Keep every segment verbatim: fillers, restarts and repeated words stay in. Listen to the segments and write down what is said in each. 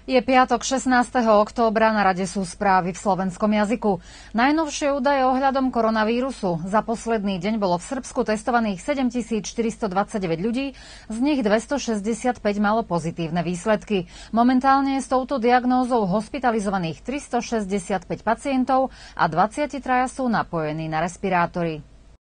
Je piatok šestnásteho októbra, na rade sú správy v slovenskom jazyku. Najnovšie údaje ohľadom koronavírusu. Za posledný deň bolo v Srbsku testovaných sedemtisícštyristodvadsaťdeväť ľudí, z nich dvestošesťdesiatpäť malo pozitívne výsledky. Momentálne je s touto diagnózou hospitalizovaných tristošesťdesiatpäť pacientov a dvadsaťtri sú napojení na respirátory.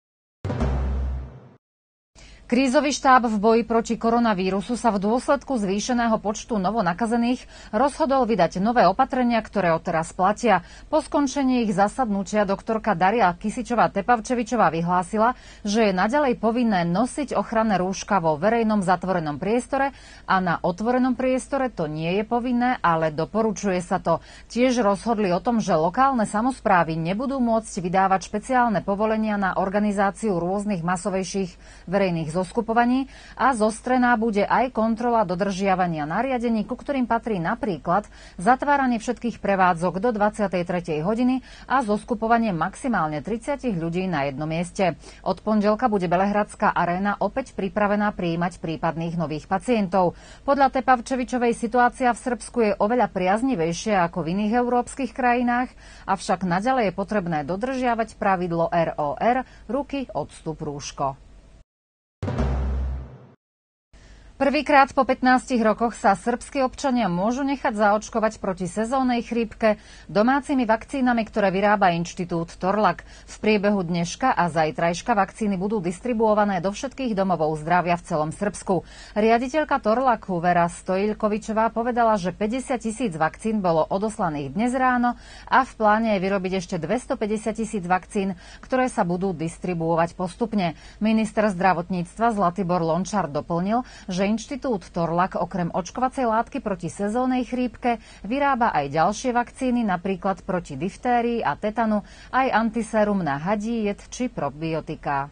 Krízový štáb v boji proti koronavírusu sa v dôsledku zvýšeného počtu novonakazených rozhodol vydať nové opatrenia, ktoré odteraz platia. Po skončení ich zasadnutia doktorka Daria Kysičová-Tepavčevičová vyhlásila, že je naďalej povinné nosiť ochranné rúška vo verejnom zatvorenom priestore a na otvorenom priestore to nie je povinné, ale doporučuje sa to. Tiež rozhodli o tom, že lokálne samosprávy nebudú môcť vydávať špeciálne povolenia na organizáciu rôznych masovejších verejných zoskupovaní a zostrená bude aj kontrola dodržiavania nariadení, ku ktorým patrí napríklad zatváranie všetkých prevádzok do dvadsiatej tretej hodiny a zoskupovanie maximálne tridsať ľudí na jednom mieste. Od pondelka bude Belehradská aréna opäť pripravená prijímať prípadných nových pacientov. Podľa Tepavčevičovej situácia v Srbsku je oveľa priaznivejšia ako v iných európskych krajinách, avšak naďalej je potrebné dodržiavať pravidlo er o er, ruky, odstup, rúško. Prvýkrát po pätnástich rokoch sa srbskí občania môžu nechať zaočkovať proti sezónnej chrípke domácimi vakcínami, ktoré vyrába inštitút Torlak. V priebehu dneška a zajtrajška vakcíny budú distribuované do všetkých domovov zdravia v celom Srbsku. Riaditeľka Torlaku Vera Stojiljkovičová povedala, že päťdesiat tisíc vakcín bolo odoslaných dnes ráno a v pláne je vyrobiť ešte dvestopäťdesiat tisíc vakcín, ktoré sa budú distribuovať postupne. Minister zdravotníctva Zlatibor Lončar doplnil, že inštitút Torlak okrem očkovacej látky proti sezónnej chrípke vyrába aj ďalšie vakcíny, napríklad proti diftérii a tetanu, aj antisérum na hadí jed či probiotiká.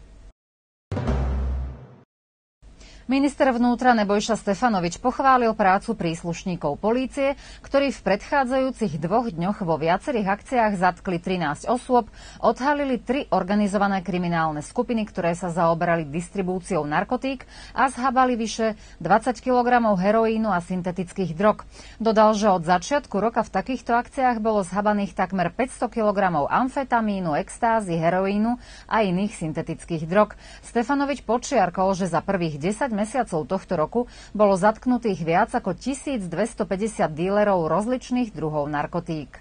Minister vnútra Nebojša Stefanovič pochválil prácu príslušníkov polície, ktorí v predchádzajúcich dvoch dňoch vo viacerých akciách zatkli trinásť osôb, odhalili tri organizované kriminálne skupiny, ktoré sa zaoberali distribúciou narkotík a zhabali vyše dvadsať kilogramov heroínu a syntetických drog. Dodal, že od začiatku roka v takýchto akciách bolo zhabaných takmer päťsto kilogramov amfetamínu, extázy, heroínu a iných syntetických drog. Stefanovič podčiarkol, že za prvých desať mesiacov tohto roku bolo zatknutých viac ako tisícdvestopäťdesiat dílerov rozličných druhov narkotík.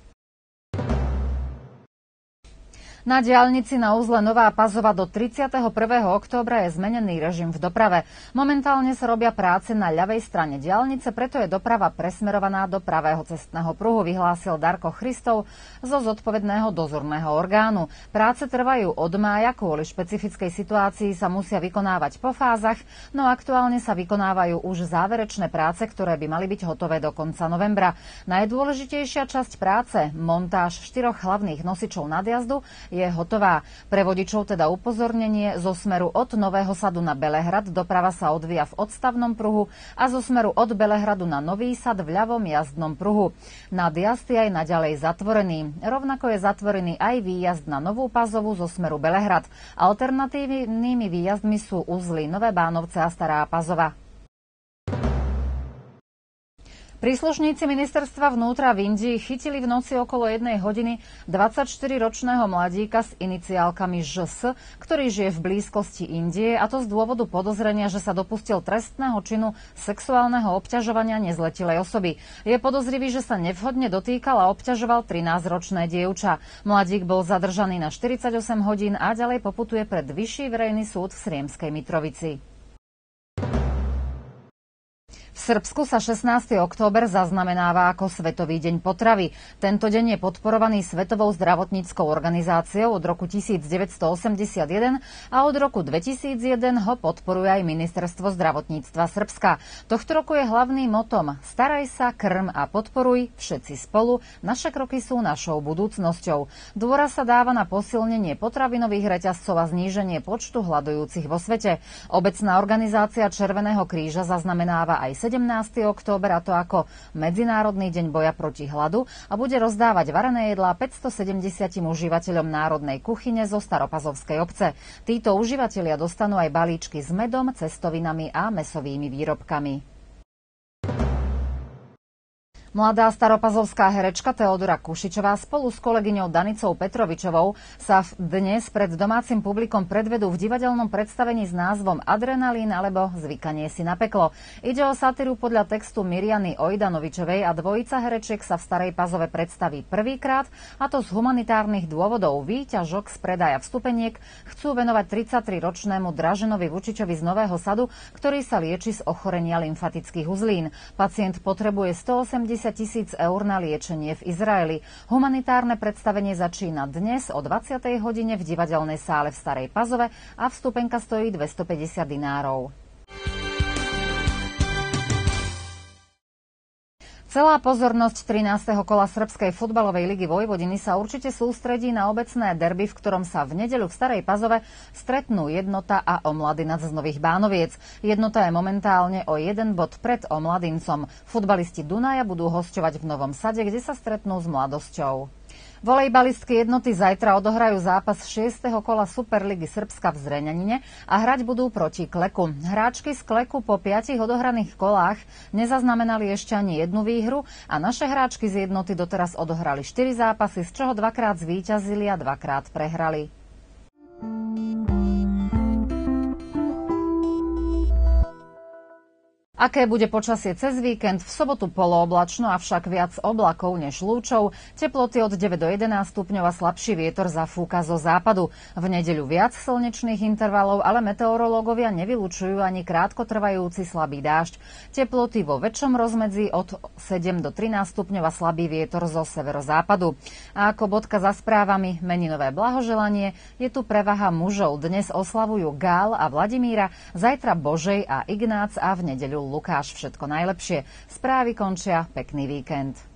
Na diaľnici na uzle Nová Pazova do tridsiateho prvého októbra je zmenený režim v doprave. Momentálne sa robia práce na ľavej strane diaľnice, preto je doprava presmerovaná do pravého cestného pruhu, vyhlásil Darko Christov zo zodpovedného dozorného orgánu. Práce trvajú od mája, kvôli špecifickej situácii sa musia vykonávať po fázach, no aktuálne sa vykonávajú už záverečné práce, ktoré by mali byť hotové do konca novembra. Najdôležitejšia časť práce, montáž štyroch hlavných nosičov nadjazdu, je hotová. Pre vodičov teda upozornenie: zo smeru od Nového Sadu na Belehrad doprava sa odvíja v odstavnom pruhu a zo smeru od Belehradu na Nový Sad v ľavom jazdnom pruhu. Nadjazd je aj naďalej zatvorený. Rovnako je zatvorený aj výjazd na Novú Pazovu zo smeru Belehrad. Alternatívnymi výjazdmi sú uzly Nové Bánovce a Stará Pazova. Príslušníci ministerstva vnútra v Indii chytili v noci okolo jednej hodiny dvadsaťštyriročného mladíka s iniciálkami žé es, ktorý žije v blízkosti Indie, a to z dôvodu podozrenia, že sa dopustil trestného činu sexuálneho obťažovania nezletilej osoby. Je podozrivý, že sa nevhodne dotýkal a obťažoval trinásťročné dievča. Mladík bol zadržaný na štyridsaťosem hodín a ďalej poputuje pred Vyšší verejný súd v Sriemskej Mitrovici. V Srbsku sa šestnásteho október zaznamenáva ako Svetový deň potravy. Tento deň je podporovaný Svetovou zdravotníckou organizáciou od roku devätnásťstoosemdesiatjeden a od roku dvetisícjeden ho podporuje aj Ministerstvo zdravotníctva Srbska. Tohto roku je hlavným motom: staraj sa, krm a podporuj, všetci spolu, naše kroky sú našou budúcnosťou. Dôraz sa dáva na posilnenie potravinových reťazcov a zníženie počtu hladujúcich vo svete. Obecná organizácia Červeného kríža zaznamenáva aj sedemnásteho október, a to ako Medzinárodný deň boja proti hladu, a bude rozdávať varené jedlá päťstosedemdesiat užívateľom národnej kuchyne zo Staropazovskej obce. Títo užívateľia dostanú aj balíčky s medom, cestovinami a mäsovými výrobkami. Mladá staropazovská herečka Teodora Kušičová spolu s kolegyňou Danicou Petrovičovou sa dnes pred domácim publikom predvedú v divadelnom predstavení s názvom Adrenalín alebo Zvykanie si na peklo. Ide o satíru podľa textu Mirjany Ojdanovičovej a dvojica herečiek sa v Starej Pazove predstaví prvýkrát, a to z humanitárnych dôvodov. Výťažok z predaja vstupeniek chcú venovať tridsaťtriročnému Draženovi Vučičovi z Nového Sadu, ktorý sa lieči z ochorenia lymfatických uzlín. Pacient potrebuje stoosemdesiat tisíc eur na liečenie v Izraeli. Humanitárne predstavenie začína dnes o dvadsiatej hodine v divadelnej sále v Starej Pazove a vstupenka stojí dvestopäťdesiat dinárov. Celá pozornosť trinásteho kola srbskej futbalovej ligy Vojvodiny sa určite sústredí na obecné derby, v ktorom sa v nedeľu v Starej Pazove stretnú Jednota a Omladinac z Nových Bánoviec. Jednota je momentálne o jeden bod pred Omladincom. Futbalisti Dunaja budú hosťovať v Novom Sade, kde sa stretnú s Mladosťou. Volejbalistky Jednoty zajtra odohrajú zápas šiesteho kola Superligy Srbska v Zrenjanine a hrať budú proti Kleku. Hráčky z Kleku po piatich odohraných kolách nezaznamenali ešte ani jednu výhru a naše hráčky z Jednoty doteraz odohrali štyri zápasy, z čoho dvakrát zvíťazili a dvakrát prehrali. Aké bude počasie cez víkend? V sobotu polooblačno, avšak viac oblakov než lúčov. Teploty od deväť do jedenásť stupňov a slabší vietor zafúka zo západu. V nedeľu viac slnečných intervalov, ale meteorológovia nevylučujú ani krátkotrvajúci slabý dážď. Teploty vo väčšom rozmedzi od sedem do trinásť stupňov a slabý vietor zo severozápadu. A ako bodka za správami meninové blahoželanie je tu prevaha mužov. Dnes oslavujú Gál a Vladimíra, zajtra Božej a Ignác a v nedeľu Lukáš. Všetko najlepšie. Správy končia. Pekný víkend.